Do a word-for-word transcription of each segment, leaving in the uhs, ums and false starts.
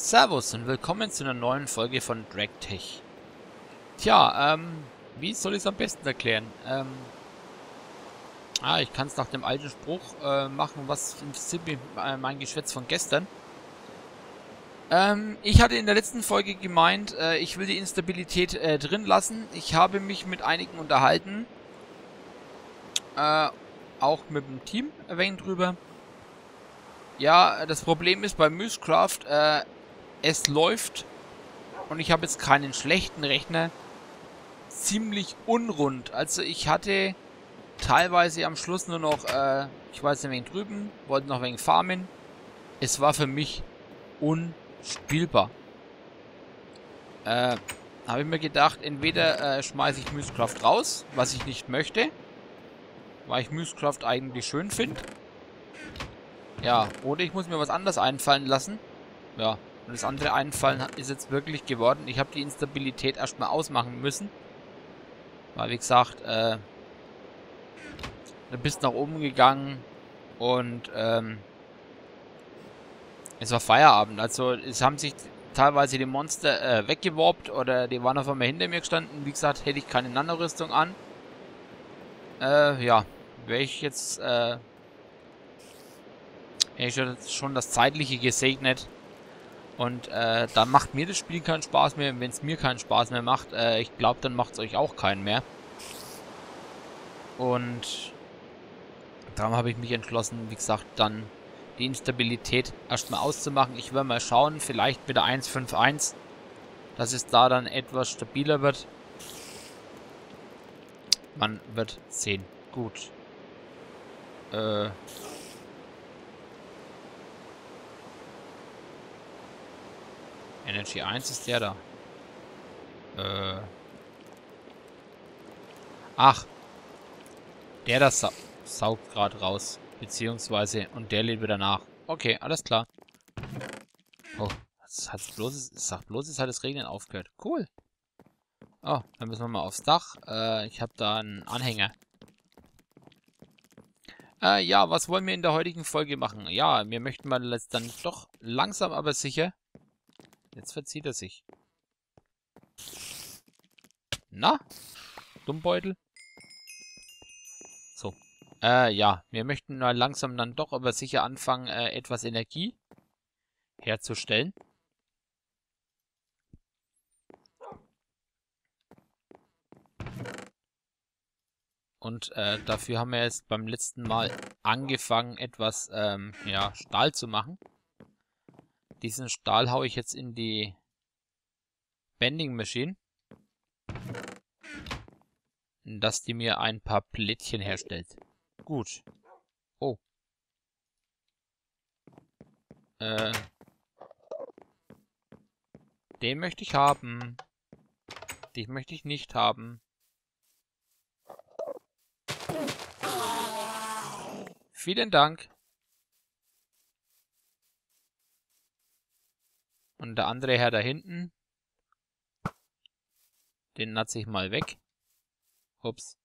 Servus und willkommen zu einer neuen Folge von DragTech. Tja, ähm, wie soll ich es am besten erklären? Ähm, ah, ich kann es nach dem alten Spruch äh, machen, was interessiert mich äh, mein Geschwätz von gestern. Ähm, ich hatte in der letzten Folge gemeint, äh, ich will die Instabilität äh, drin lassen. Ich habe mich mit einigen unterhalten, äh, auch mit dem Team ein wenig drüber. Ja, das Problem ist bei Musecraft, äh, es läuft und ich habe jetzt keinen schlechten Rechner. Ziemlich unrund. Also ich hatte teilweise am Schluss nur noch, äh, ich weiß nicht, wegen drüben, wollte noch wegen farmen. Es war für mich unspielbar. Äh, habe ich mir gedacht, entweder äh, schmeiße ich Musecraft raus, was ich nicht möchte, weil ich Musecraft eigentlich schön finde. Ja, oder ich muss mir was anderes einfallen lassen. Ja, und das andere Einfallen ist jetzt wirklich geworden. Ich habe die Instabilität erstmal ausmachen müssen. Weil, wie gesagt, äh, du bist nach oben gegangen und ähm, es war Feierabend. Also es haben sich teilweise die Monster äh, weggeworbt oder die waren auf einmal hinter mir gestanden. Wie gesagt, hätte ich keine Nanorüstung an. Äh, ja, wäre ich jetzt äh, hätte ich schon das Zeitliche gesegnet. Und äh, dann macht mir das Spiel keinen Spaß mehr. Wenn es mir keinen Spaß mehr macht, äh, ich glaube, dann macht es euch auch keinen mehr. Und darum habe ich mich entschlossen, wie gesagt, dann die Instabilität erstmal auszumachen. Ich werde mal schauen, vielleicht mit der eins Punkt fünf Punkt eins, dass es da dann etwas stabiler wird. Man wird sehen. Gut. Äh. Energy eins ist der da. Äh. Ach. Der das sa saugt gerade raus. Beziehungsweise, und der lädt wieder nach. Okay, alles klar. Oh, es hat bloß, es sagt bloß, es hat das Regnen aufgehört. Cool. Oh, dann müssen wir mal aufs Dach. Äh, ich habe da einen Anhänger. Äh, ja, was wollen wir in der heutigen Folge machen? Ja, wir möchten mal jetzt dann doch langsam, aber sicher... Jetzt verzieht er sich. Na? Dummbeutel? So. Äh, ja, wir möchten mal langsam dann doch aber sicher anfangen, äh, etwas Energie herzustellen. Und äh, dafür haben wir jetzt beim letzten Mal angefangen, etwas, ähm, ja, Stahl zu machen. Diesen Stahl haue ich jetzt in die Bending Machine, dass die mir ein paar Plättchen herstellt. Gut. Oh. Äh. Den möchte ich haben. Den möchte ich nicht haben. Vielen Dank. Und der andere Herr da hinten, den natze ich mal weg. Ups.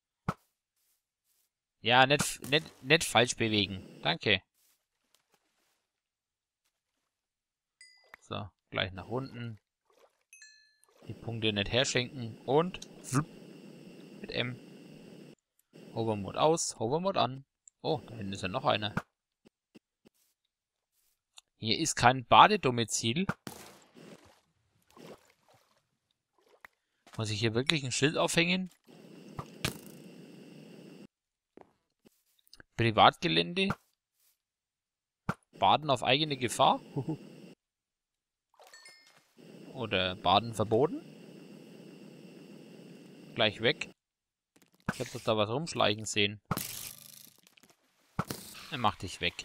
Ja, nicht, nicht, nicht falsch bewegen. Danke. So, gleich nach unten. Die Punkte nicht herschenken. Und flupp, mit M. Hovermode aus, Hovermode an. Oh, da hinten ist ja noch einer. Hier ist kein Badedomizil. Muss ich hier wirklich ein Schild aufhängen? Privatgelände? Baden auf eigene Gefahr? Oder Baden verboten? Gleich weg. Ich hab doch da was rumschleichen sehen. Er macht dich weg.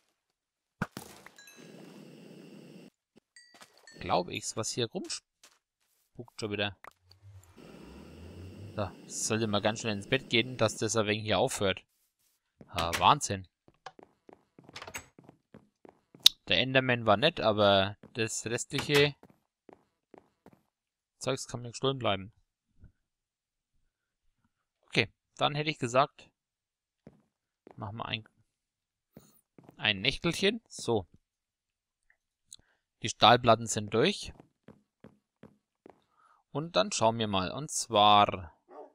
Glaube ich's, was hier rumspukt schon wieder. So, sollte mal ganz schnell ins Bett gehen, dass das ein wenig hier aufhört. Ah, Wahnsinn. Der Enderman war nett, aber das restliche Zeugs kann mir gestohlen bleiben. Okay, dann hätte ich gesagt, machen wir ein, ein Nächtelchen. So. Die Stahlplatten sind durch. Und dann schauen wir mal. Und zwar...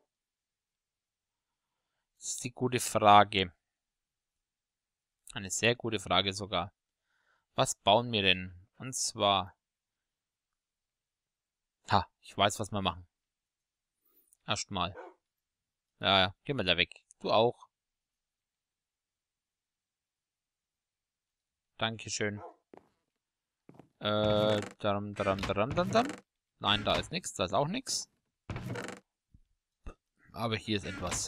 Das ist die gute Frage. Eine sehr gute Frage sogar. Was bauen wir denn? Und zwar... Ha, ich weiß, was wir machen. Erstmal. Ja, ja, geh mal da weg. Du auch. Dankeschön. Äh, darum, darum, darum, darum, darum. Nein, da ist nichts, da ist auch nichts. Aber hier ist etwas.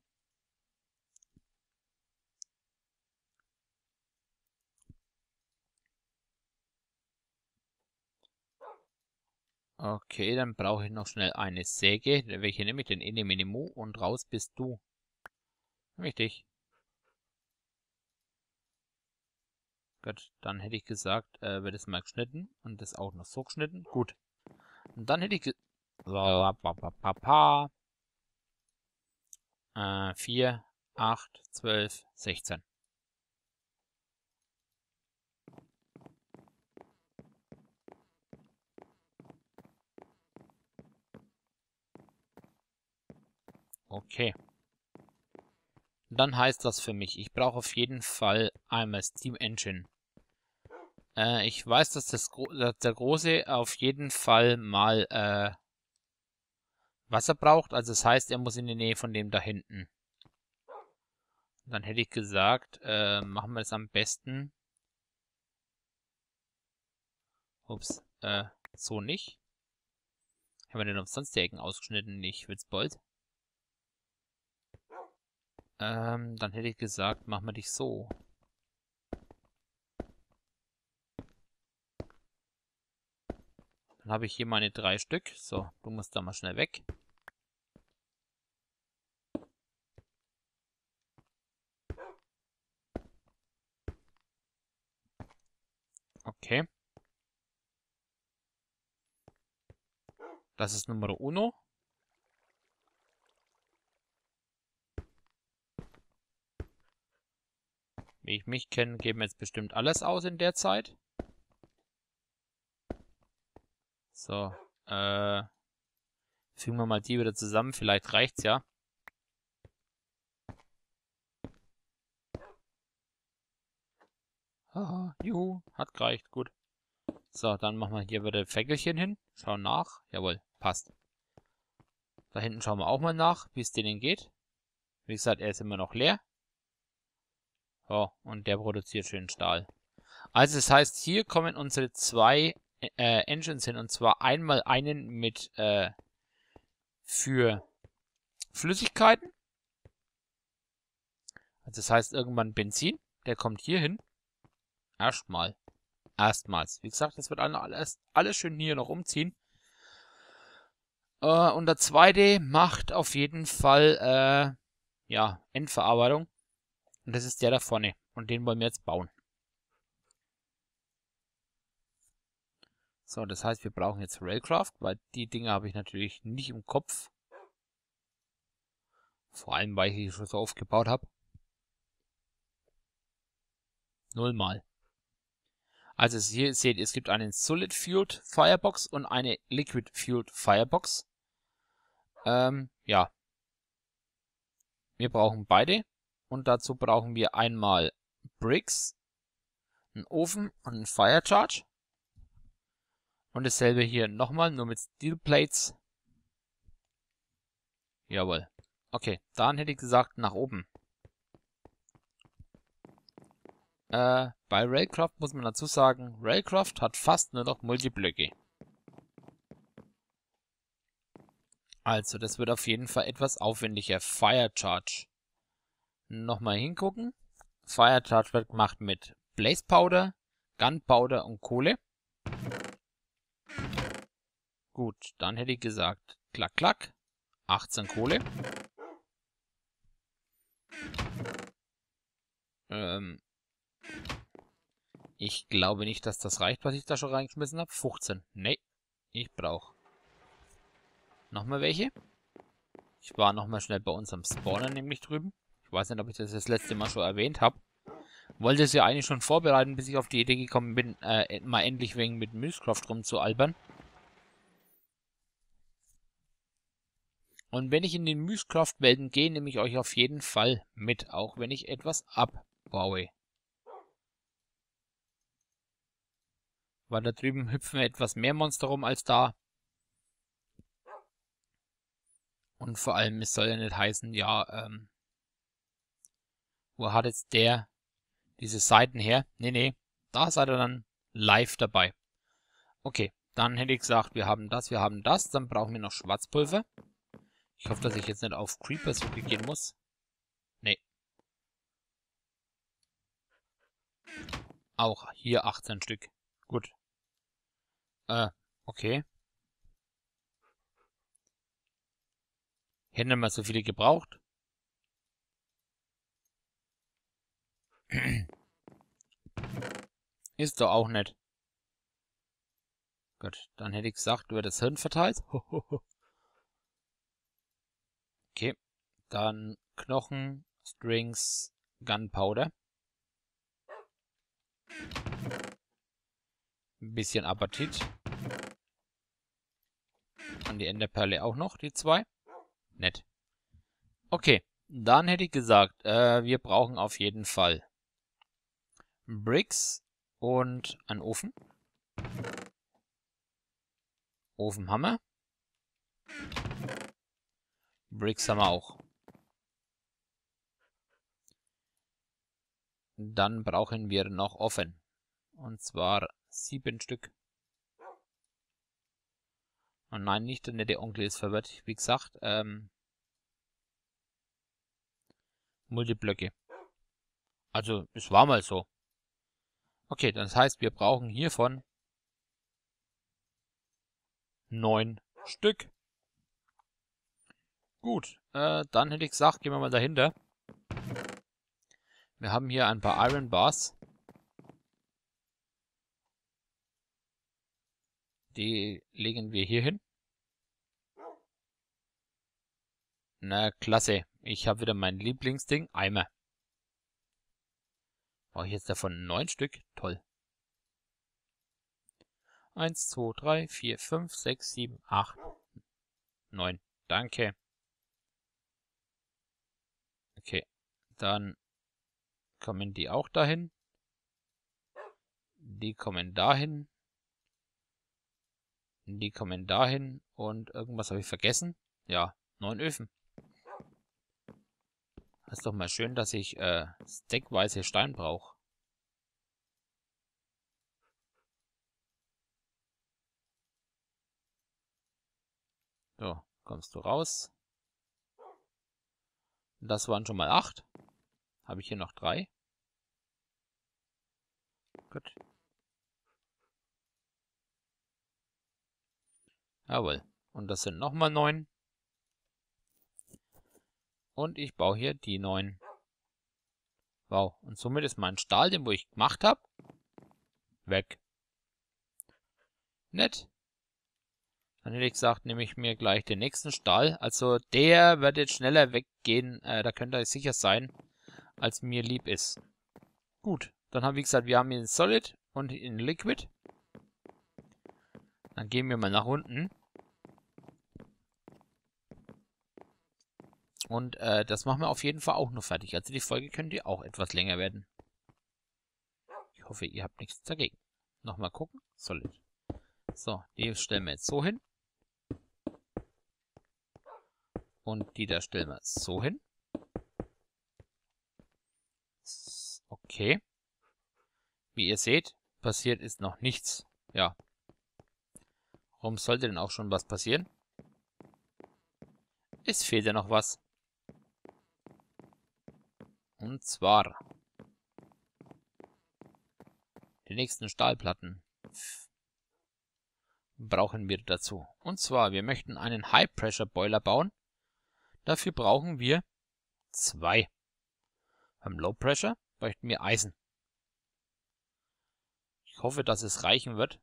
Okay, dann brauche ich noch schnell eine Säge. Welche nehme ich denn? Ene, mene, mu und raus bist du. Richtig. Gut, dann hätte ich gesagt, äh, wird es mal geschnitten und das auch noch so geschnitten. Gut. Und dann hätte ich ge äh, vier, acht, zwölf, sechzehn. Okay. Dann heißt das für mich, ich brauche auf jeden Fall einmal Steam Engine. Äh, ich weiß, dass, das Gro dass der Große auf jeden Fall mal äh, Wasser braucht. Also das heißt, er muss in die Nähe von dem da hinten. Dann hätte ich gesagt, äh, machen wir es am besten. Ups, äh, so nicht. Haben wir denn umsonst die Ecken ausgeschnitten? Nicht, Witzbold. Ähm, dann hätte ich gesagt, machen wir dich so. Dann habe ich hier meine drei Stück. So, du musst da mal schnell weg. Okay. Das ist Nummer uno. Wie ich mich kenne, geben wir jetzt bestimmt alles aus in der Zeit. So, äh, fügen wir mal die wieder zusammen, vielleicht reicht's ja. Haha, juhu, hat gereicht, gut. So, dann machen wir hier wieder Fäckelchen hin, schauen nach, jawohl, passt. Da hinten schauen wir auch mal nach, wie es denen geht. Wie gesagt, er ist immer noch leer. So, und der produziert schön Stahl. Also das heißt, hier kommen unsere zwei äh, Engines hin, und zwar einmal einen mit äh, für Flüssigkeiten. Also das heißt irgendwann Benzin, der kommt hier hin. Erstmal. Erstmals. Wie gesagt, das wird alles, alles schön hier noch umziehen. Äh, und der zweite macht auf jeden Fall äh, ja, Endverarbeitung. Und das ist der da vorne. Und den wollen wir jetzt bauen. So, das heißt, wir brauchen jetzt Railcraft, weil die Dinge habe ich natürlich nicht im Kopf. Vor allem, weil ich die schon so oft gebaut habe. Nullmal. Also hier seht ihr, es gibt einen Solid Fueled Firebox und eine Liquid Fueled Firebox. Ähm, ja. Wir brauchen beide. Und dazu brauchen wir einmal Bricks, einen Ofen und einen Fire Charge. Und dasselbe hier nochmal, nur mit Steel Plates. Jawohl. Okay, dann hätte ich gesagt, nach oben. Äh, bei Railcraft muss man dazu sagen, Railcraft hat fast nur noch Multiblöcke. Also, das wird auf jeden Fall etwas aufwendiger. Fire Charge. Nochmal hingucken. Fire Charge wird gemacht mit Blaze Powder, Gunpowder und Kohle. Gut, dann hätte ich gesagt, klack, klack. achtzehn Kohle. Ähm, ich glaube nicht, dass das reicht, was ich da schon reingeschmissen habe. fünfzehn. Nee, ich brauche nochmal welche. Ich war nochmal schnell bei unserem Spawner nämlich drüben. Ich weiß nicht, ob ich das das letzte Mal schon erwähnt habe. Wollte es ja eigentlich schon vorbereiten, bis ich auf die Idee gekommen bin, äh, mal endlich wegen mit Mystcraft rumzualbern. Und wenn ich in den Mystcraft-Welten gehe, nehme ich euch auf jeden Fall mit, auch wenn ich etwas abbaue. Weil da drüben hüpfen etwas mehr Monster rum als da. Und vor allem, es soll ja nicht heißen, ja, ähm, wo hat jetzt der diese Seiten her? Nee, nee, da seid ihr dann live dabei. Okay, dann hätte ich gesagt, wir haben das, wir haben das, dann brauchen wir noch Schwarzpulver. Ich hoffe, dass ich jetzt nicht auf Creepers gehen muss. Nee. Auch hier achtzehn Stück. Gut. Äh, okay. Hätten wir so viele gebraucht. Ist doch auch nicht. Gut, dann hätte ich gesagt, über das Hirn verteilt. Okay, dann Knochen, Strings, Gunpowder. Ein bisschen Appetit. Und die Enderperle auch noch, die zwei. Nett. Okay, dann hätte ich gesagt, äh, wir brauchen auf jeden Fall Bricks und einen Ofen. Ofen haben wir. Bricks haben wir auch. Dann brauchen wir noch Ofen. Und zwar sieben Stück. Und nein, nicht der nette Onkel ist verwirrt. Wie gesagt, ähm, Multiblöcke. Also, es war mal so. Okay, das heißt, wir brauchen hiervon neun Stück. Gut, äh, dann hätte ich gesagt, gehen wir mal dahinter. Wir haben hier ein paar Iron Bars. Die legen wir hier hin. Na, klasse. Ich habe wieder mein Lieblingsding, Eimer. Brauche ich jetzt davon neun Stück? Toll. Eins, zwei, drei, vier, fünf, sechs, sieben, acht, neun. Danke. Okay, dann kommen die auch dahin. Die kommen dahin. Die kommen dahin. Und irgendwas habe ich vergessen. Ja, neun Öfen. Ist doch mal schön, dass ich äh, stackweise Stein brauche. So, kommst du raus. Das waren schon mal acht. Habe ich hier noch drei. Gut. Jawohl. Und das sind nochmal neun. Und ich baue hier die neun. Wow. Und somit ist mein Stahl, den wo ich gemacht habe, weg. Nett. Dann hätte ich gesagt, nehme ich mir gleich den nächsten Stahl. Also der wird jetzt schneller weggehen, äh, da könnt ihr sicher sein, als mir lieb ist. Gut, dann haben wir gesagt, wir haben hier in Solid und in Liquid. Dann gehen wir mal nach unten. Und äh, das machen wir auf jeden Fall auch noch fertig. Also die Folge könnte auch etwas länger werden. Ich hoffe, ihr habt nichts dagegen. Nochmal gucken. Solid. So, die stellen wir jetzt so hin. Und die da stellen wir so hin. Okay. Wie ihr seht, passiert ist noch nichts. Ja. Warum sollte denn auch schon was passieren? Es fehlt ja noch was. Und zwar die nächsten Stahlplatten brauchen wir dazu. Und zwar, wir möchten einen High-Pressure-Boiler bauen. Dafür brauchen wir zwei. Beim Low-Pressure bräuchten wir Eisen. Ich hoffe, dass es reichen wird.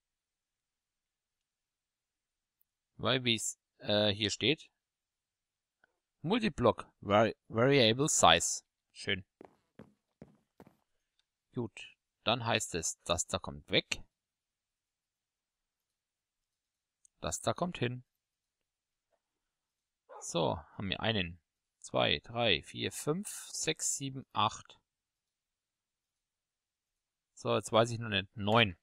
Weil, wie es äh, hier steht, Multiblock Vari Variable Size. Schön. Gut, dann heißt es, das da kommt weg. Das da kommt hin. So, haben wir einen, zwei, drei, vier, fünf, sechs, sieben, acht. So, jetzt weiß ich noch nicht. neun.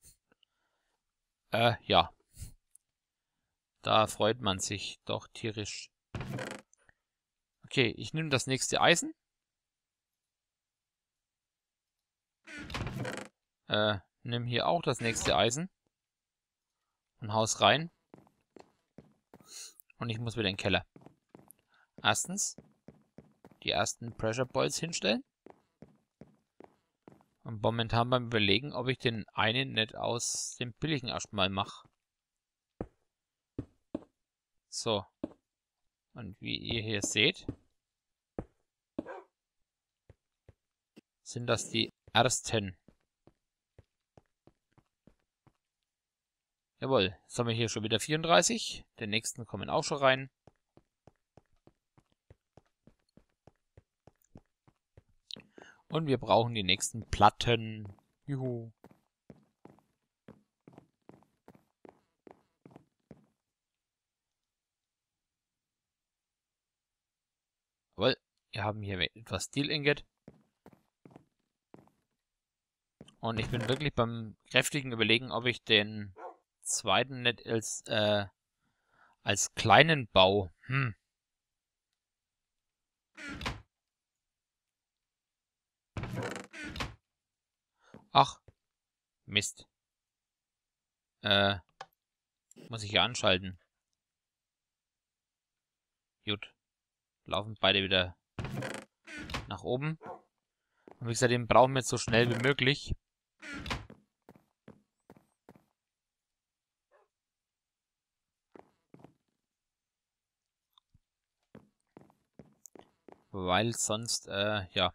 Äh, ja. Da freut man sich doch tierisch. Okay, ich nehme das nächste Eisen. Äh, nimm hier auch das nächste Eisen. Und haus rein. Und ich muss wieder in den Keller. Erstens, die ersten Pressure Balls hinstellen. Und momentan beim Überlegen, ob ich den einen nicht aus dem billigen erstmal mache. So. Und wie ihr hier seht, sind das die ersten. Jawohl, jetzt haben wir hier schon wieder vierunddreißig. Den nächsten kommen auch schon rein. Und wir brauchen die nächsten Platten. Juhu. Jawohl, wir haben hier etwas Steel Ingot. Und ich bin wirklich beim kräftigen Überlegen, ob ich den zweiten nicht als, äh, als kleinen Bau. Hm. Ach, Mist. Äh, muss ich hier anschalten. Gut. Laufen beide wieder nach oben. Und wie gesagt, den brauchen wir jetzt so schnell wie möglich. Weil sonst, äh, ja.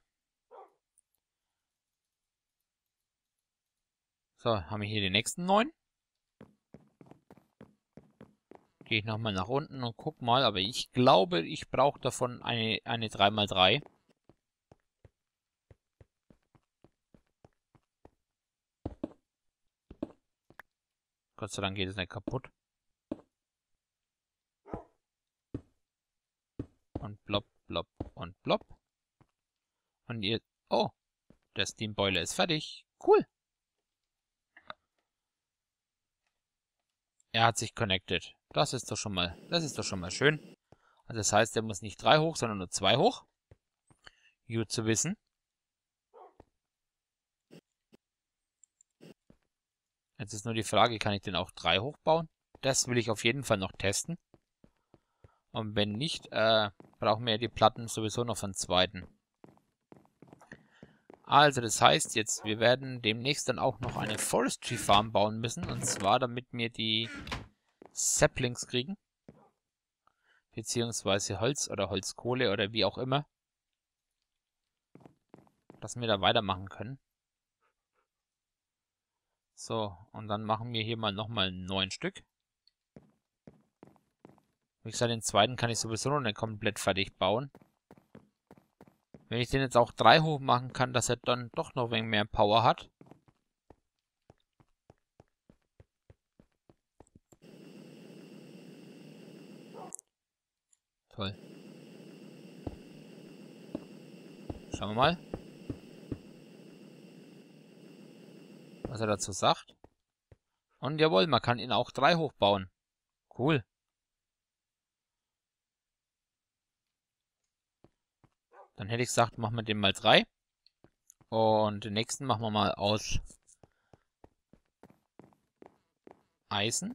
So, haben wir hier die nächsten neun. Gehe ich nochmal nach unten und guck mal, aber ich glaube, ich brauche davon eine, eine drei mal drei. Gott sei Dank geht es nicht kaputt. Und plopp, plopp und plopp. Und ihr... Oh, der Steam Boiler ist fertig. Cool. Er hat sich connected. Das ist doch schon mal, das ist doch schon mal schön. Also das heißt, er muss nicht drei hoch, sondern nur zwei hoch. Gut zu wissen. Jetzt ist nur die Frage, kann ich den auch drei hoch bauen? Das will ich auf jeden Fall noch testen. Und wenn nicht, äh, brauchen wir die Platten sowieso noch von zweiten. Also das heißt jetzt, wir werden demnächst dann auch noch eine Forestry Farm bauen müssen. Und zwar, damit wir die Saplings kriegen. Beziehungsweise Holz oder Holzkohle oder wie auch immer. Dass wir da weitermachen können. So, und dann machen wir hier mal nochmal neun Stück. Wie gesagt, den zweiten kann ich sowieso noch nicht komplett fertig bauen. Wenn ich den jetzt auch drei hoch machen kann, dass er dann doch noch ein wenig mehr Power hat. Toll. Schauen wir mal, was er dazu sagt. Und jawohl, man kann ihn auch drei hoch bauen. Cool. Dann hätte ich gesagt, machen wir den mal drei. Und den nächsten machen wir mal aus Eisen.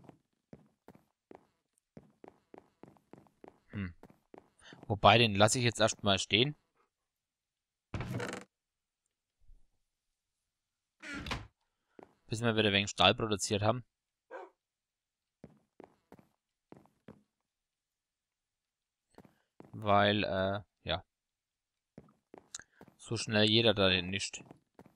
Hm. Wobei, den lasse ich jetzt erstmal stehen. Bis wir wieder wegen Stahl produziert haben. Weil, äh, ja. So schnell jeder da den nicht.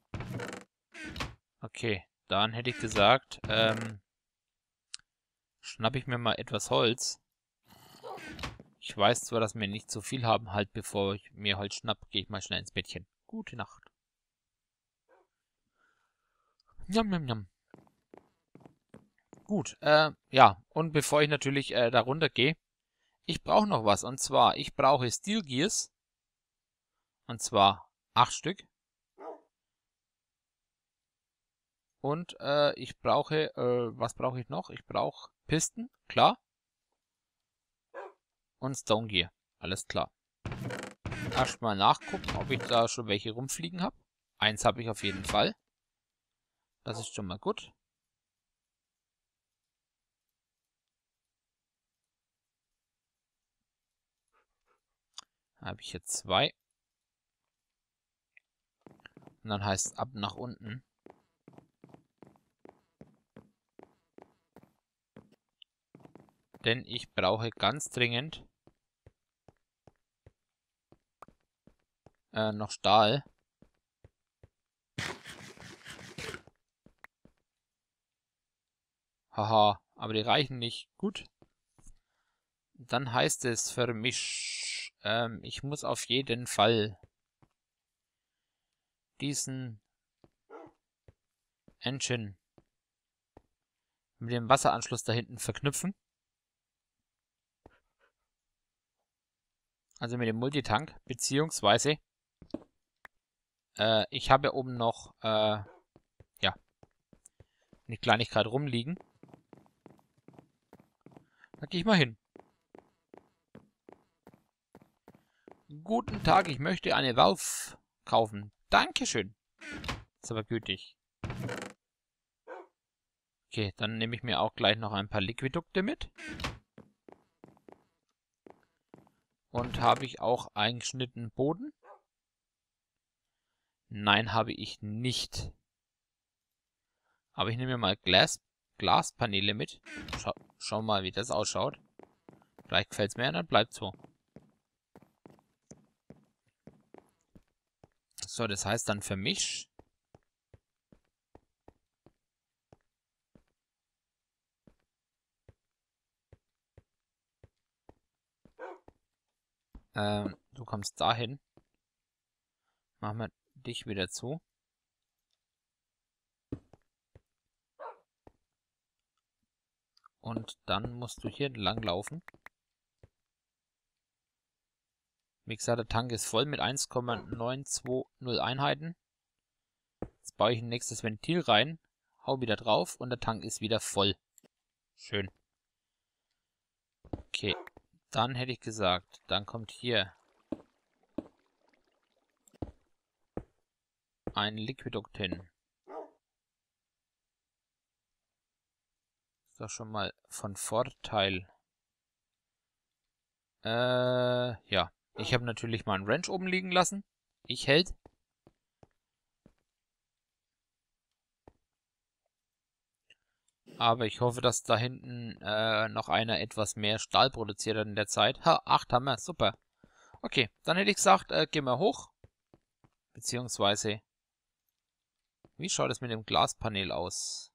Okay, dann hätte ich gesagt, ähm, schnappe ich mir mal etwas Holz. Ich weiß zwar, dass wir nicht so viel haben, halt bevor ich mir Holz schnapp, gehe ich mal schnell ins Bettchen. Gute Nacht. Njam, njam, njam. Gut, äh, ja, und bevor ich natürlich äh, da runter gehe, ich brauche noch was. Und zwar, ich brauche Steel Gears. Und zwar acht Stück. Und äh, ich brauche, äh, was brauche ich noch? Ich brauche Pisten, klar. Und Stone Gear, alles klar. Erstmal nachgucken, ob ich da schon welche rumfliegen habe. Eins habe ich auf jeden Fall. Das ist schon mal gut. Habe ich jetzt zwei. Und dann heißt es ab nach unten. Denn ich brauche ganz dringend äh, noch Stahl. Haha, aber die reichen nicht. Gut. Dann heißt es für mich, ähm, ich muss auf jeden Fall diesen Engine mit dem Wasseranschluss da hinten verknüpfen. Also mit dem Multitank, beziehungsweise äh, ich habe ja oben noch äh, ja, eine Kleinigkeit rumliegen. Da gehe ich mal hin. Guten Tag, ich möchte eine Valve kaufen. Dankeschön. Ist aber gütig. Okay, dann nehme ich mir auch gleich noch ein paar Liquidukte mit. Und habe ich auch eingeschnittenen Boden? Nein, habe ich nicht. Aber ich nehme mir mal Glas, Glaspaneele mit. Schau, schau mal, wie das ausschaut. Vielleicht gefällt es mir, dann bleibt so. So, das heißt dann für mich... Ähm, du kommst dahin. Machen wir dich wieder zu. Und dann musst du hier entlang laufen. Wie gesagt, der Tank ist voll mit eins Komma neun zwei null Einheiten. Jetzt baue ich ein nächstes Ventil rein, hau wieder drauf und der Tank ist wieder voll. Schön. Okay, dann hätte ich gesagt, dann kommt hier ein Liquidukt hin. Ist doch schon mal von Vorteil. Äh, ja. Ich habe natürlich mal einen Wrench oben liegen lassen. Ich hält. Aber ich hoffe, dass da hinten äh, noch einer etwas mehr Stahl produziert hat in der Zeit. Ha, acht haben wir, super. Okay, dann hätte ich gesagt, äh, gehen wir hoch. Beziehungsweise, wie schaut es mit dem Glaspanel aus?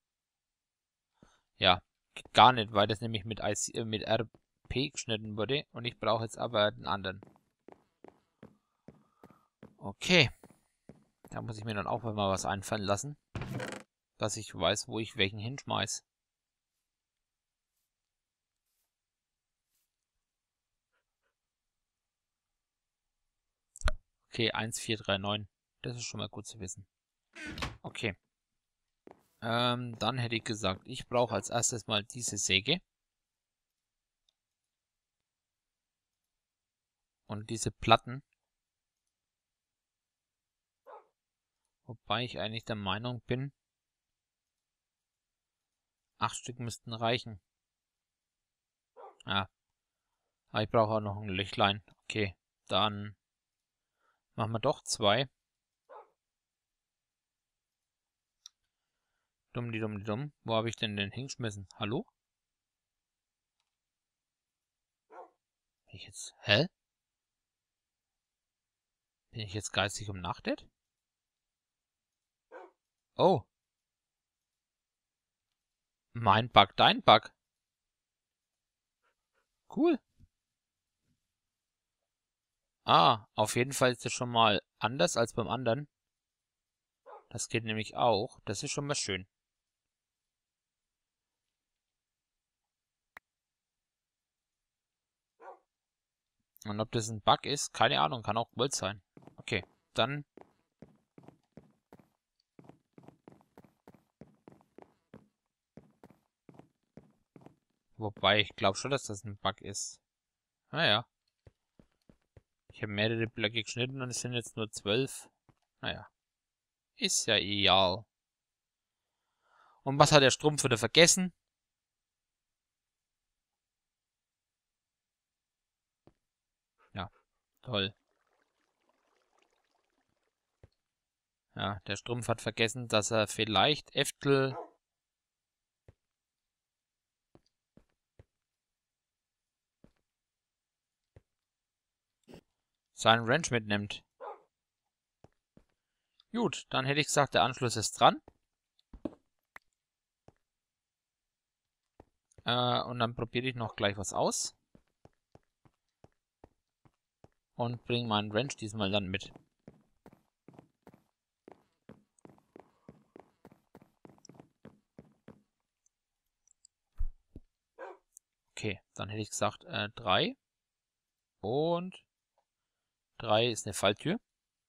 Ja, gar nicht, weil das nämlich mit, I C, äh, mit R P geschnitten wurde. Und ich brauche jetzt aber den anderen. Okay. Da muss ich mir dann auch mal was einfallen lassen. Dass ich weiß, wo ich welchen hinschmeiß. Okay, eins vier drei neun. Das ist schon mal gut zu wissen. Okay. Ähm, dann hätte ich gesagt, ich brauche als erstes mal diese Säge. Und diese Platten. Wobei ich eigentlich der Meinung bin, acht Stück müssten reichen. Ja. Aber ich brauche auch noch ein Löchlein. Okay, dann machen wir doch zwei. Dumm, die dumm, die dumm. Wo habe ich denn den hingeschmissen? Hallo? Bin ich jetzt... Hä? Bin ich jetzt geistig umnachtet? Oh. Mein Bug, dein Bug. Cool. Ah, auf jeden Fall ist es schon mal anders als beim anderen. Das geht nämlich auch. Das ist schon mal schön. Und ob das ein Bug ist, keine Ahnung, kann auch gewollt sein. Okay, dann... Wobei, ich glaube schon, dass das ein Bug ist. Naja. Ich habe mehrere Blöcke geschnitten und es sind jetzt nur zwölf. Naja. Ist ja egal. Und was hat der Strumpf wieder vergessen? Ja, toll. Ja, der Strumpf hat vergessen, dass er vielleicht Eftel... seinen Ranch mitnimmt. Gut, dann hätte ich gesagt, der Anschluss ist dran. Äh, und dann probiere ich noch gleich was aus. Und bringe meinen Ranch diesmal dann mit. Okay, dann hätte ich gesagt, äh, drei. Und drei ist eine Falltür.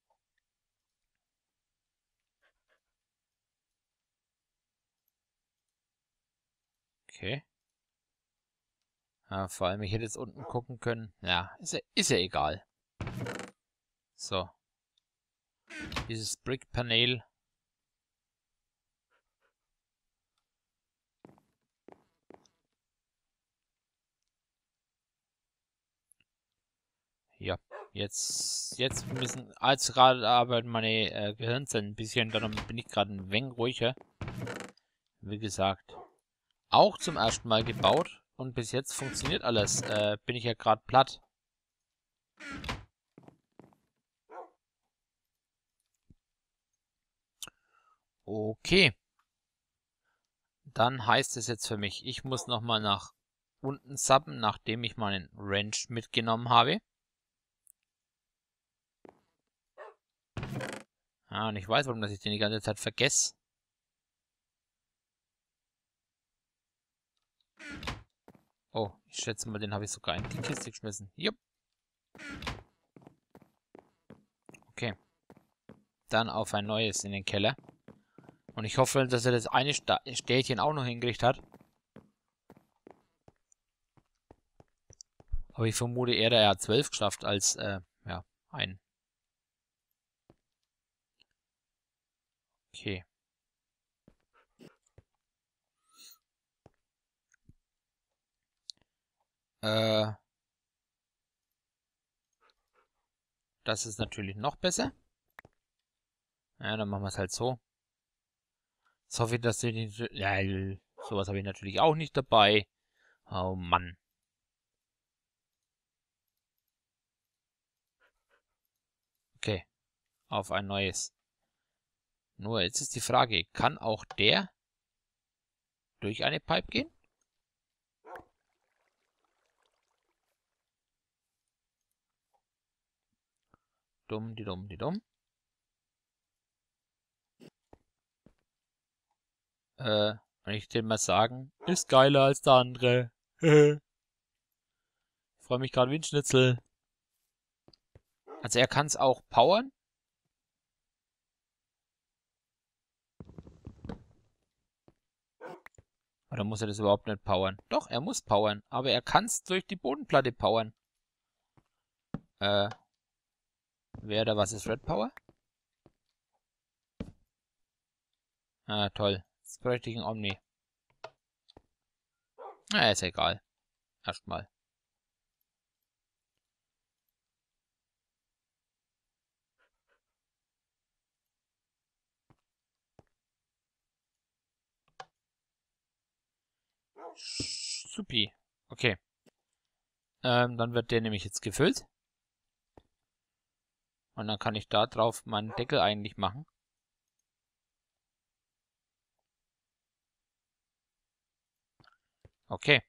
Okay. Ja, vor allem, ich hätte jetzt unten gucken können. Ja, ist ja, ist ja egal. So. Dieses Brick-Panel. Ja, jetzt, jetzt müssen, als gerade arbeiten meine äh, Gehirnzellen ein bisschen, darum bin ich gerade ein wenig ruhiger. Wie gesagt, auch zum ersten Mal gebaut und bis jetzt funktioniert alles. Äh, bin ich ja gerade platt. Okay. Dann heißt es jetzt für mich, ich muss nochmal nach unten subben, nachdem ich meinen Ranch mitgenommen habe. Ah, und ich weiß, warum dass ich den die ganze Zeit vergesse. Oh, ich schätze mal, den habe ich sogar in die Kiste geschmissen. Jupp. Okay. Dann auf ein neues in den Keller. Und ich hoffe, dass er das eine Städtchen auch noch hingekriegt hat. Aber ich vermute eher, er hat zwölf geschafft als, äh, ja, ein. Okay. Äh. Das ist natürlich noch besser. Ja, dann machen wir es halt so. Jetzt hoffe ich, dass die nicht... Ja, sowas habe ich natürlich auch nicht dabei. Oh Mann. Okay. Auf ein neues. Nur, jetzt ist die Frage, kann auch der durch eine Pipe gehen? Dumm, die dumm, die dumm. Äh, wenn ich dir mal sagen, ist geiler als der andere. Ich freue mich gerade wie ein Schnitzel. Also er kann es auch powern. Oder muss er das überhaupt nicht powern? Doch, er muss powern. Aber er kann es durch die Bodenplatte powern. Äh. Wer da was ist Red Power? Ah, toll. Jetzt bräuchte ich einen Omni. Na, ist egal. Erstmal. Supi. Okay. Ähm, dann wird der nämlich jetzt gefüllt. Und dann kann ich da drauf meinen Deckel eigentlich machen. Okay.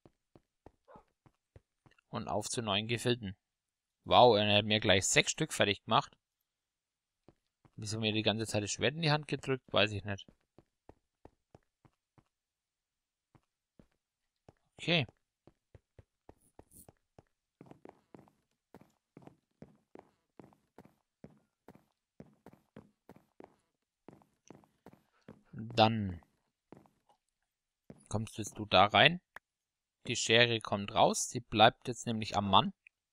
Und auf zu neuen gefüllten. Wow, er hat mir gleich sechs Stück fertig gemacht. Wieso mir die ganze Zeit das Schwert in die Hand gedrückt, weiß ich nicht. Okay. Dann kommst jetzt du da rein. Die Schere kommt raus. Sie bleibt jetzt nämlich am Mann.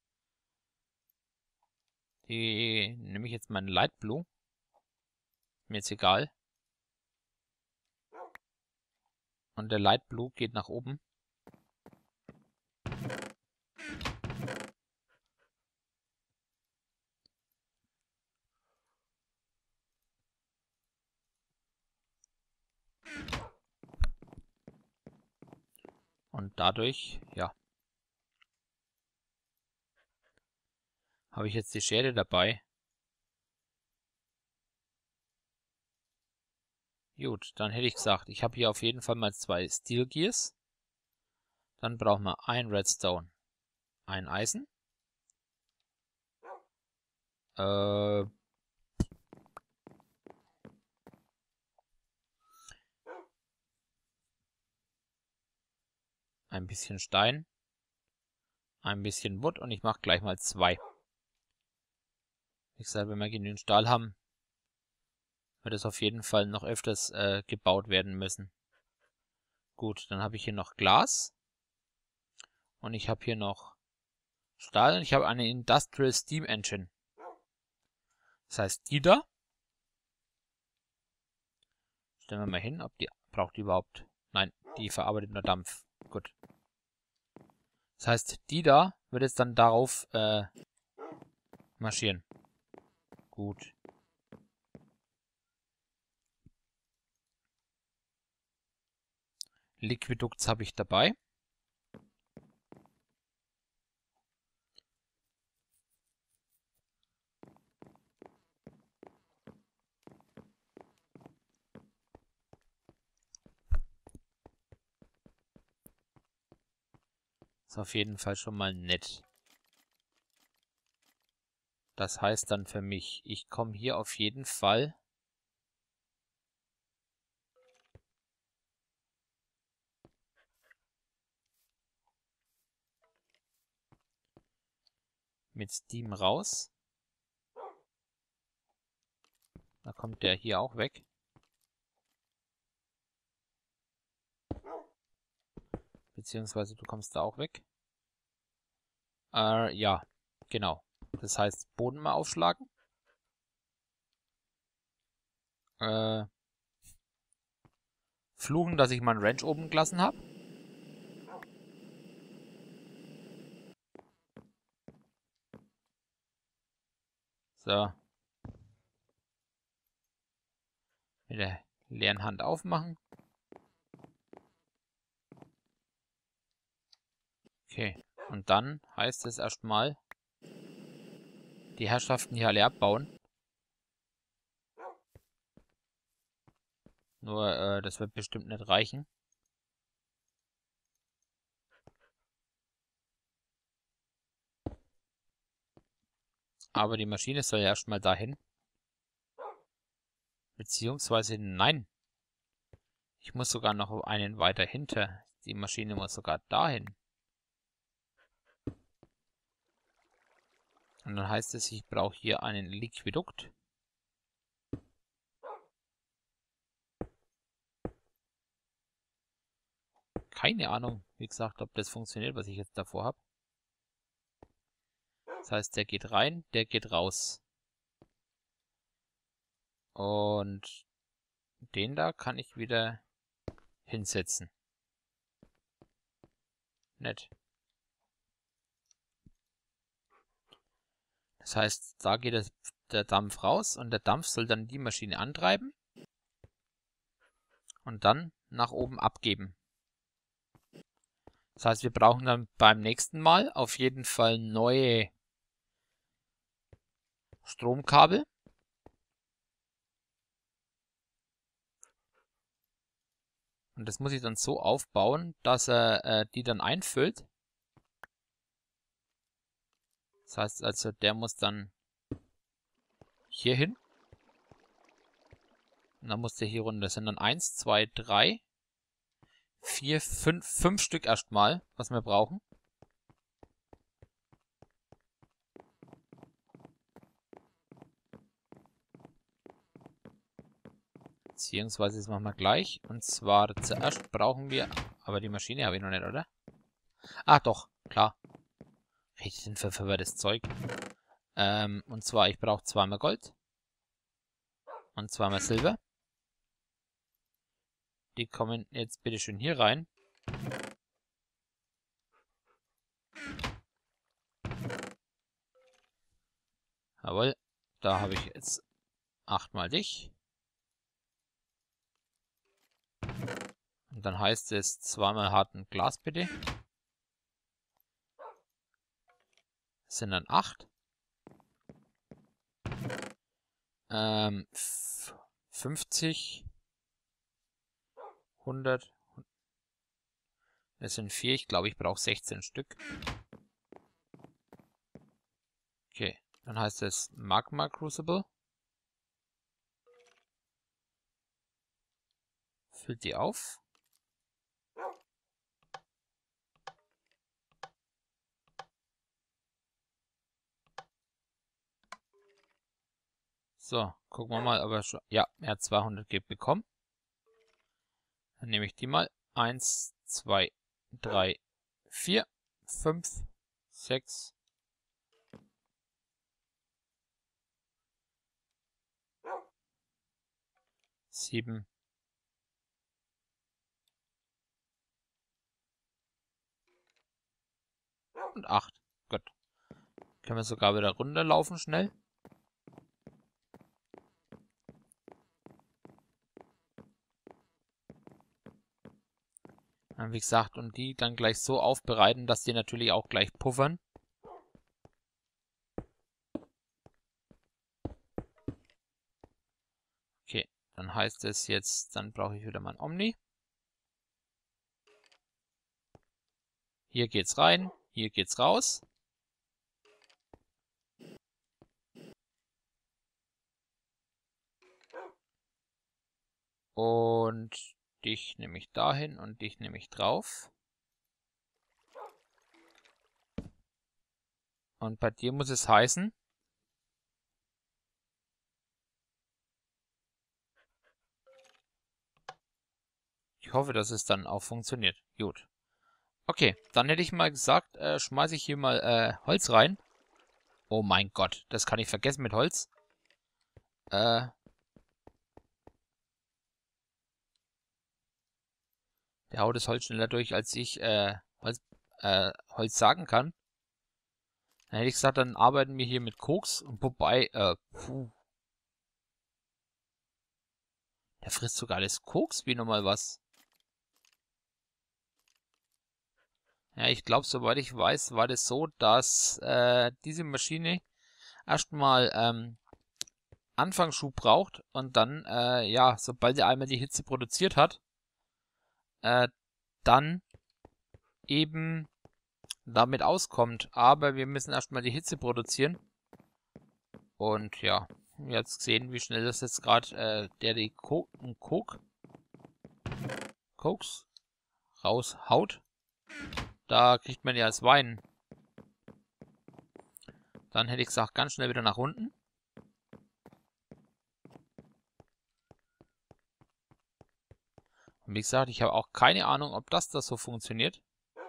Die nehme ich jetzt meinen Light Blue. Mir ist egal. Und der Light Blue geht nach oben. Und dadurch, ja, habe ich jetzt die Schere dabei. Gut, dann hätte ich gesagt, ich habe hier auf jeden Fall mal zwei Steel Gears. Dann brauchen wir ein Redstone, ein Eisen. Äh, ein bisschen Stein, ein bisschen Wood und ich mache gleich mal zwei. Ich sage, wenn wir genügend Stahl haben, wird es auf jeden Fall noch öfters äh, gebaut werden müssen. Gut, dann habe ich hier noch Glas. Und ich habe hier noch Stahl und ich habe eine Industrial Steam Engine. Das heißt, die da. Stellen wir mal hin, ob die braucht die überhaupt. Nein, die verarbeitet nur Dampf. Gut. Das heißt, die da wird jetzt dann darauf äh, marschieren. Gut. Liquidukts habe ich dabei. Ist auf jeden Fall schon mal nett. Das heißt dann für mich, ich komme hier auf jeden Fall mit Steam raus. Da kommt der hier auch weg. Beziehungsweise du kommst da auch weg. Äh, ja, genau. Das heißt, Boden mal aufschlagen. Äh, fluchen, dass ich meinen Ranch oben gelassen habe. So. Mit der leeren Hand aufmachen. Okay. Und dann heißt es erstmal, die Herrschaften hier alle abbauen. Nur, äh, das wird bestimmt nicht reichen. Aber die Maschine soll ja erstmal dahin. Beziehungsweise, nein. Ich muss sogar noch einen weiter hinter. Die Maschine muss sogar dahin. Und dann heißt es, ich brauche hier einen Liquidukt. Keine Ahnung, wie gesagt, ob das funktioniert, was ich jetzt davor habe. Das heißt, der geht rein, der geht raus. Und den da kann ich wieder hinsetzen. Nett. Das heißt, da geht das, der Dampf raus und der Dampf soll dann die Maschine antreiben und dann nach oben abgeben. Das heißt, wir brauchen dann beim nächsten Mal auf jeden Fall neue Stromkabel. Und das muss ich dann so aufbauen, dass er äh, die dann einfüllt. Das heißt also, der muss dann hier hin. Und dann muss der hier runter. Das sind dann eins, zwei, drei, vier, fünf, fünf Stück erstmal, was wir brauchen. Beziehungsweise, das machen wir gleich. Und zwar zuerst brauchen wir... Aber die Maschine habe ich noch nicht, oder? Ah, doch, klar. Was ist denn für verwirrtes Zeug? Ähm, und zwar, ich brauche zweimal Gold. Und zweimal Silber. Die kommen jetzt bitte schön hier rein. Jawohl. Da habe ich jetzt achtmal dich. Und dann heißt es zweimal harten Glas bitte. Das sind dann acht. Ähm, fünfzig. hundert. Das sind vier. Ich glaube, ich brauche sechzehn Stück. Okay. Dann heißt es Magma Crucible. Füllt die auf. So, gucken wir mal, ob er schon... Ja, er hat zweihundert bekommen. Dann nehme ich die mal. eins, zwei, drei, vier, fünf, sechs, sieben und acht. Gut. Können wir sogar wieder runterlaufen schnell. Wie gesagt, und die dann gleich so aufbereiten, dass die natürlich auch gleich puffern. Okay, dann heißt es jetzt, dann brauche ich wieder mein Omni. Hier geht's rein, hier geht's raus. Und dich nehme ich dahin und dich nehme ich drauf. Und bei dir muss es heißen, ich hoffe, dass es dann auch funktioniert. Gut. Okay, dann hätte ich mal gesagt, äh, schmeiße ich hier mal äh, Holz rein. Oh mein Gott, das kann ich vergessen mit Holz. Äh, der haut das Holz schneller durch, als ich äh, Holz, äh, Holz sagen kann. Dann hätte ich gesagt, dann arbeiten wir hier mit Koks. Und wobei, äh, puh. Der frisst sogar das Koks wie nochmal was. Ja, ich glaube, soweit ich weiß, war das so, dass äh, diese Maschine erstmal ähm, Anfangsschub braucht und dann, äh, ja, sobald er einmal die Hitze produziert hat, äh, dann eben damit auskommt. Aber wir müssen erstmal die Hitze produzieren. Und ja, jetzt sehen, wie schnell das jetzt gerade äh, der die Ko Kok Koks raushaut. Da kriegt man ja das Wein. Dann hätte ich gesagt, ganz schnell wieder nach unten. Und wie gesagt, ich habe auch keine Ahnung, ob das das so funktioniert.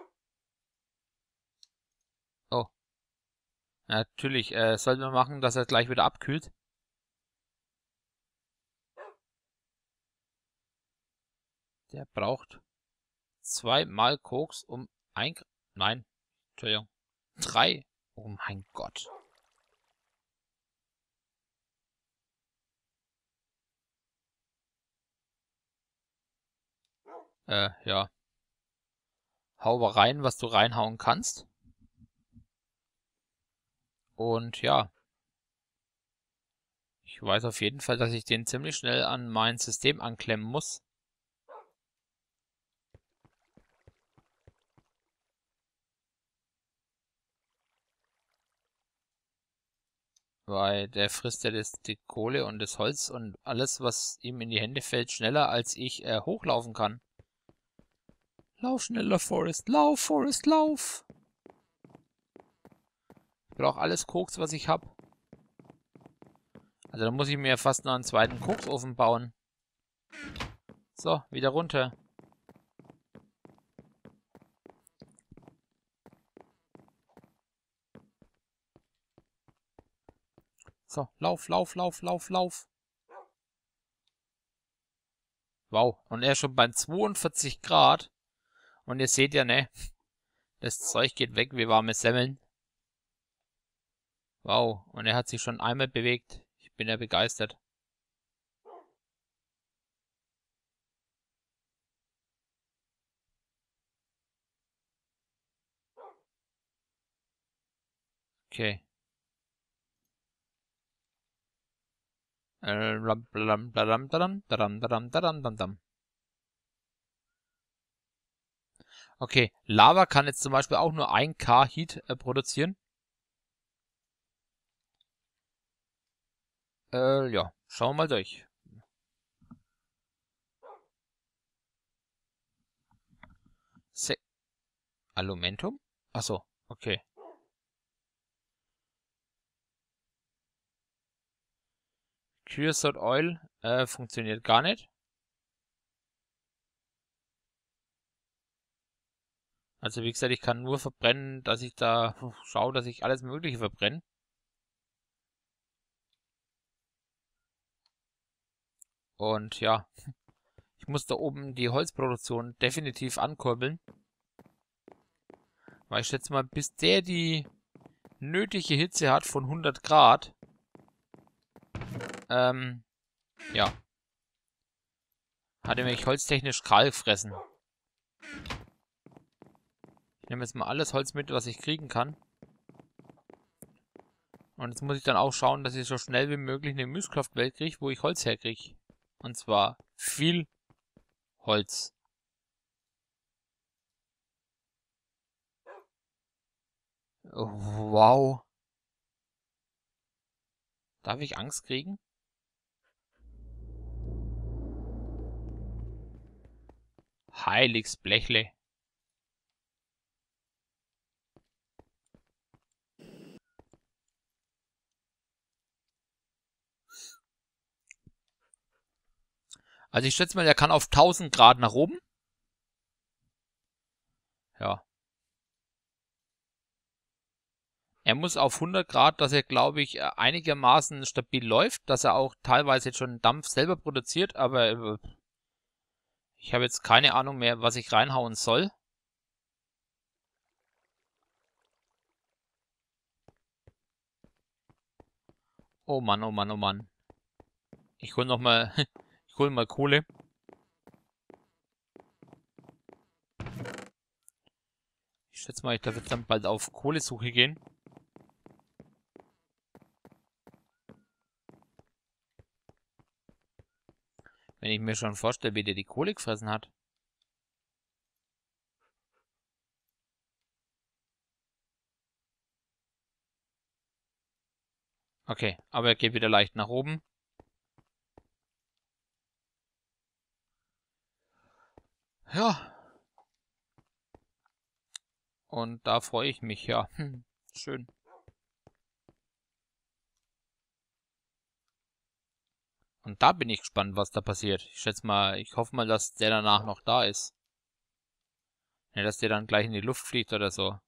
Oh. Natürlich, äh, sollten wir machen, dass er gleich wieder abkühlt. Der braucht zweimal Koks um ein... Nein, Entschuldigung. Drei. Oh mein Gott. Äh, ja. Hau rein, was du reinhauen kannst. Und ja. Ich weiß auf jeden Fall, dass ich den ziemlich schnell an mein System anklemmen muss. Weil der frisst ja das, die Kohle und das Holz und alles, was ihm in die Hände fällt, schneller als ich äh, hochlaufen kann. Lauf schneller, Forrest. Lauf, Forrest, lauf. Ich brauche alles Koks, was ich habe. Also da muss ich mir fast noch einen zweiten Koksofen bauen. So, wieder runter. So, lauf, lauf, lauf, lauf, lauf. Wow, und er ist schon bei zweiundvierzig Grad. Und ihr seht ja, ne? Das Zeug geht weg wie warme Semmeln. Wow, und er hat sich schon einmal bewegt. Ich bin ja begeistert. Okay. Okay, Lava kann jetzt zum Beispiel auch nur ein K Heat äh, produzieren. Äh, ja, schauen wir mal durch. Se Alumentum? Achso, okay. Creosote Oil äh, funktioniert gar nicht. Also wie gesagt, ich kann nur verbrennen, dass ich da schaue, dass ich alles Mögliche verbrenne. Und ja, ich muss da oben die Holzproduktion definitiv ankurbeln. Weil ich schätze mal, bis der die nötige Hitze hat von hundert Grad, ähm, ja, hat er mich holztechnisch kahl gefressen. Ich nehme jetzt mal alles Holz mit, was ich kriegen kann. Und jetzt muss ich dann auch schauen, dass ich so schnell wie möglich eine Gemüsekraftwelt kriege, wo ich Holz herkriege. Und zwar viel Holz. Oh, wow. Darf ich Angst kriegen? Heiliges Blechle. Also ich schätze mal, der kann auf tausend Grad nach oben. Ja. Er muss auf hundert Grad, dass er, glaube ich, einigermaßen stabil läuft, dass er auch teilweise jetzt schon Dampf selber produziert, aber ich habe jetzt keine Ahnung mehr, was ich reinhauen soll. Oh Mann, oh Mann, oh Mann. Ich hol noch mal, ich hol mal Kohle. Ich schätze mal, ich darf jetzt dann bald auf Kohlesuche gehen. Wenn ich mir schon vorstelle, wie der die Kohle gefressen hat. Okay, aber er geht wieder leicht nach oben. Ja. Und da freue ich mich, ja. Hm, schön. Und da bin ich gespannt, was da passiert. Ich schätze mal, ich hoffe mal, dass der danach noch da ist. Ja, dass der dann gleich in die Luft fliegt oder so.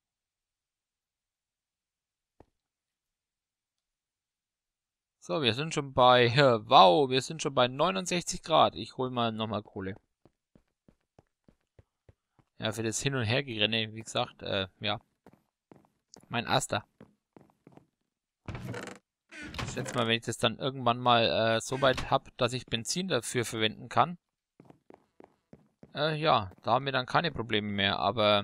So, wir sind schon bei, wow, wir sind schon bei neunundsechzig Grad. Ich hol mal nochmal Kohle. Ja, für das Hin- und Hergerenne, wie gesagt, äh, ja. Mein erster. Ich schätze mal, wenn ich das dann irgendwann mal äh, so weit habe, dass ich Benzin dafür verwenden kann. Äh, ja, da haben wir dann keine Probleme mehr, aber...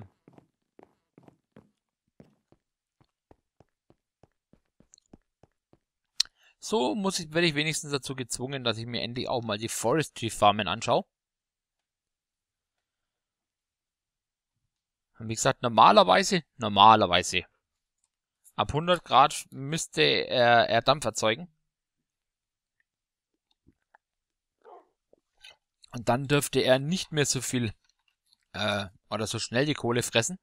So muss ich, werde ich wenigstens dazu gezwungen, dass ich mir endlich auch mal die Forestry Farmen anschaue. Und wie gesagt, normalerweise, normalerweise Ab hundert Grad müsste er, er Dampf erzeugen. Und dann dürfte er nicht mehr so viel äh, oder so schnell die Kohle fressen.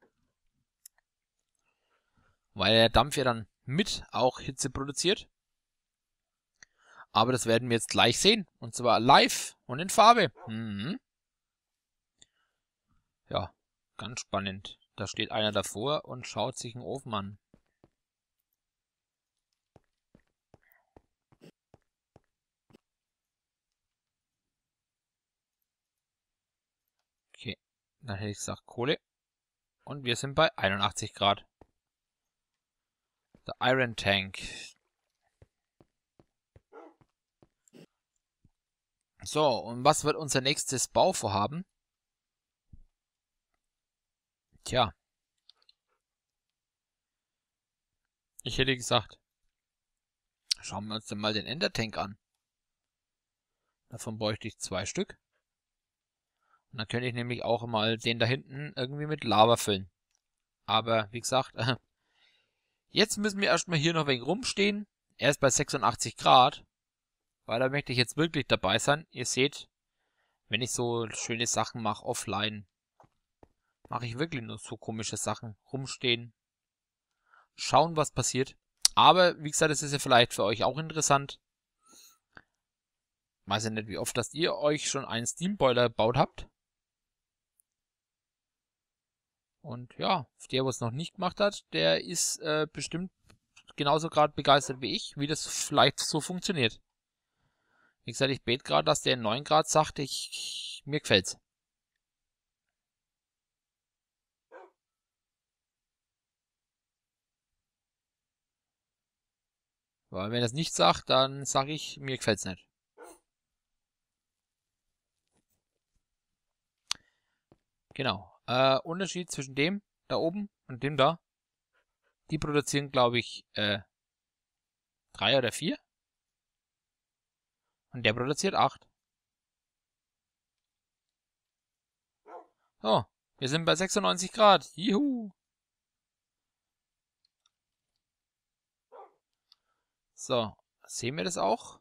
Weil der Dampf ja dann mit auch Hitze produziert. Aber das werden wir jetzt gleich sehen. Und zwar live und in Farbe. Mhm. Ja, ganz spannend. Da steht einer davor und schaut sich einen Ofen an. Okay, dann hätte ich gesagt Kohle. Und wir sind bei einundachtzig Grad. Der Iron Tank. So, und was wird unser nächstes Bauvorhaben? Tja. Ich hätte gesagt, schauen wir uns dann mal den Ender Tank an. Davon bräuchte ich zwei Stück. Und dann könnte ich nämlich auch mal den da hinten irgendwie mit Lava füllen. Aber wie gesagt, jetzt müssen wir erstmal hier noch ein wenig rumstehen. Er ist bei sechsundachtzig Grad. Weil da möchte ich jetzt wirklich dabei sein. Ihr seht, wenn ich so schöne Sachen mache offline, mache ich wirklich nur so komische Sachen. Rumstehen. Schauen, was passiert. Aber wie gesagt, das ist ja vielleicht für euch auch interessant. Weiß ja nicht, wie oft, dass ihr euch schon einen Steamboiler gebaut habt. Und ja, der, was es noch nicht gemacht hat, der ist äh, bestimmt genauso gerade begeistert wie ich, wie das vielleicht so funktioniert. Wie gesagt, ich bete gerade, dass der neun Grad sagt, ich, mir gefällt's. Weil wenn er es nicht sagt, dann sage ich, mir gefällt's nicht. Genau. Äh, Unterschied zwischen dem da oben und dem da. Die produzieren, glaube ich, äh, drei oder vier. Und der produziert acht. So, wir sind bei sechsundneunzig Grad. Juhu. So, sehen wir das auch?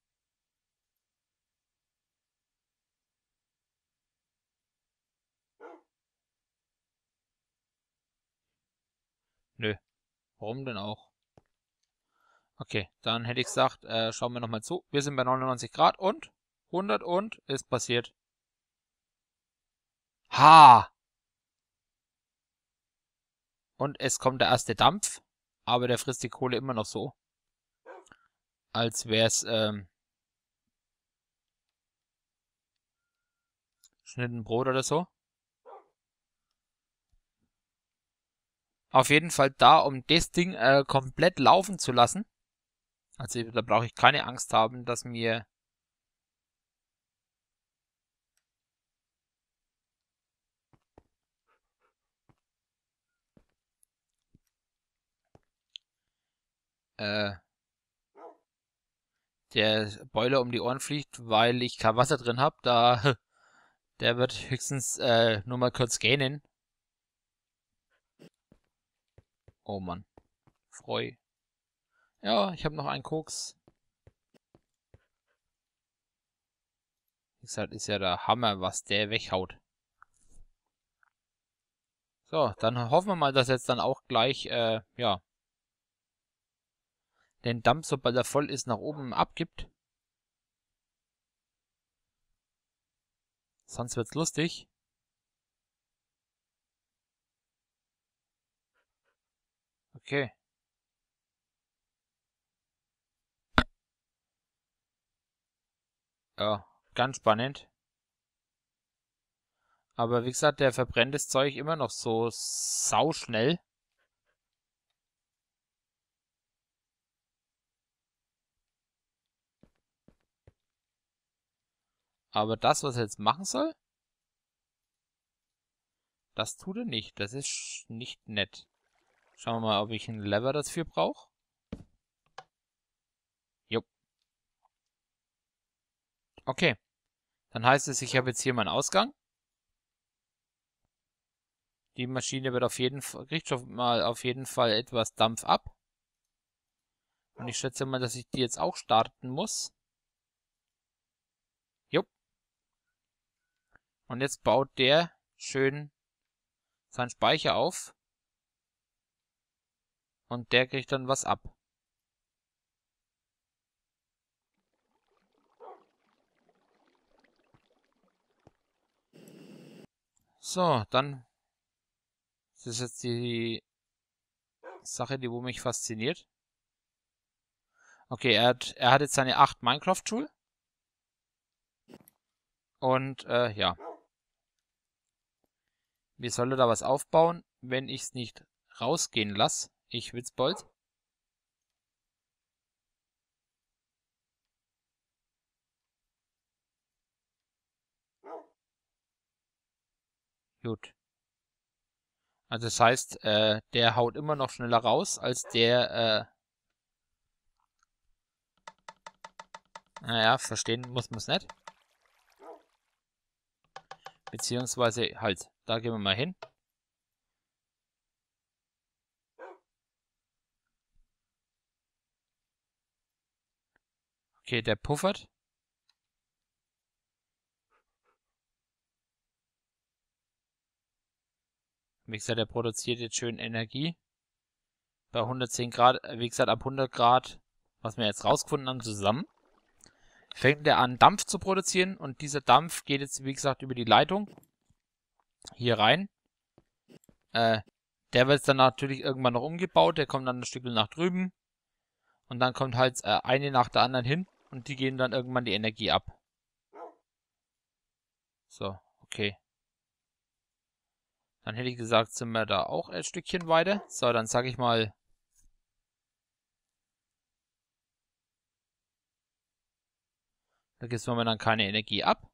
Nö. Warum denn auch? Okay, dann hätte ich gesagt, äh, schauen wir nochmal zu. Wir sind bei neunundneunzig Grad und hundert und ist passiert. Ha! Und es kommt der erste Dampf, aber der frisst die Kohle immer noch so. Als wäre es ähm, Schnittenbrot oder so. Auf jeden Fall da, um das Ding äh, komplett laufen zu lassen. Also da brauche ich keine Angst haben, dass mir äh, der Boiler um die Ohren fliegt, weil ich kein Wasser drin habe. Da der wird höchstens äh, nur mal kurz gähnen. Oh Mann. Freu. Ja, ich habe noch einen Koks. Wie gesagt, ist ja der Hammer, was der weghaut. So, dann hoffen wir mal, dass jetzt dann auch gleich, äh, ja, den Dampf, sobald er voll ist, nach oben abgibt. Sonst wird's lustig. Okay. Ja, ganz spannend. Aber wie gesagt, der verbrennt das Zeug immer noch so sauschnell. Aber das, was er jetzt machen soll, das tut er nicht. Das ist nicht nett. Schauen wir mal, ob ich einen Lever dafür brauche. Jupp. Okay. Dann heißt es, ich habe jetzt hier meinen Ausgang. Die Maschine wird auf jeden Fall, kriegt schon mal auf jeden Fall etwas Dampf ab. Und ich schätze mal, dass ich die jetzt auch starten muss. Jupp. Und jetzt baut der schön seinen Speicher auf. Und der kriegt dann was ab. So, dann. Das ist jetzt die Sache, die wo mich fasziniert. Okay, er hat, er hat jetzt seine acht Minecraft-Joule. Und, äh, ja. Wie soll er da was aufbauen, wenn ich es nicht rausgehen lasse? Ich Witzbold. Gut. Also das heißt, äh, der haut immer noch schneller raus, als der, äh... Naja, verstehen muss man es nicht. Beziehungsweise, halt, da gehen wir mal hin. Okay, der puffert. Wie gesagt, der produziert jetzt schön Energie. Bei hundertzehn Grad, wie gesagt, ab hundert Grad, was wir jetzt rausgefunden haben, zusammen. Fängt er an, Dampf zu produzieren. Und dieser Dampf geht jetzt, wie gesagt, über die Leitung hier rein. Äh, der wird dann natürlich irgendwann noch umgebaut. Der kommt dann ein Stück nach drüben. Und dann kommt halt äh, eine nach der anderen hin. Und die geben dann irgendwann die Energie ab. So, okay. Dann hätte ich gesagt, sind wir da auch ein Stückchen weiter. So, dann sage ich mal... Da gibt es momentan keine Energie ab.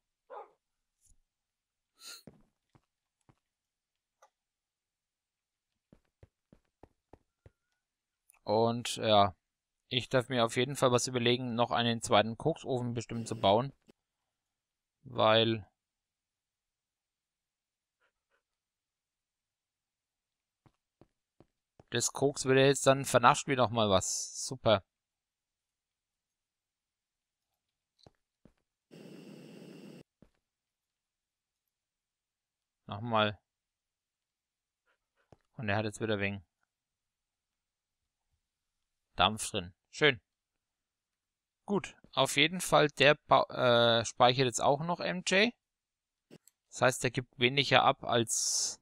Und ja, ich darf mir auf jeden Fall was überlegen, noch einen zweiten Koksofen bestimmt zu bauen. Weil... das Koks würde jetzt dann vernascht wie nochmal was. Super. Nochmal. Und er hat jetzt wieder wegen Dampf drin. Schön. Gut. Auf jeden Fall, der ba äh, speichert jetzt auch noch M J. Das heißt, er gibt weniger ab als...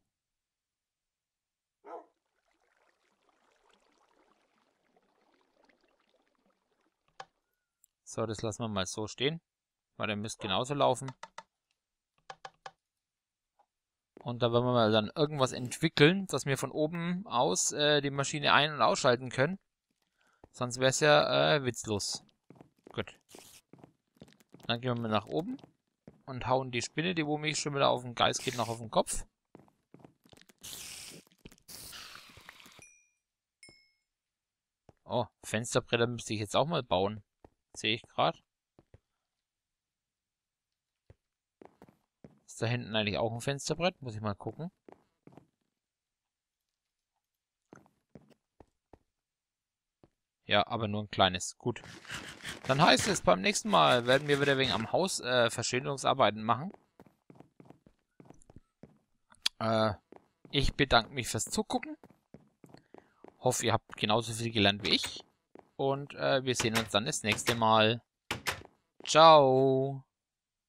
So, das lassen wir mal so stehen. Weil der müsste genauso laufen. Und da werden wir mal dann irgendwas entwickeln, dass wir von oben aus äh, die Maschine ein- und ausschalten können. Sonst wäre es ja äh, witzlos. Gut. Dann gehen wir mal nach oben und hauen die Spinne, die wo mich schon wieder auf den Geist geht, noch auf den Kopf. Oh, Fensterbretter müsste ich jetzt auch mal bauen. Sehe ich gerade. Ist da hinten eigentlich auch ein Fensterbrett? Muss ich mal gucken. Ja, aber nur ein kleines. Gut. Dann heißt es, beim nächsten Mal werden wir wieder wegen am Haus äh, Verschönerungsarbeiten machen. Äh, ich bedanke mich fürs Zugucken. Hoffe, ihr habt genauso viel gelernt wie ich. Und äh, wir sehen uns dann das nächste Mal. Ciao.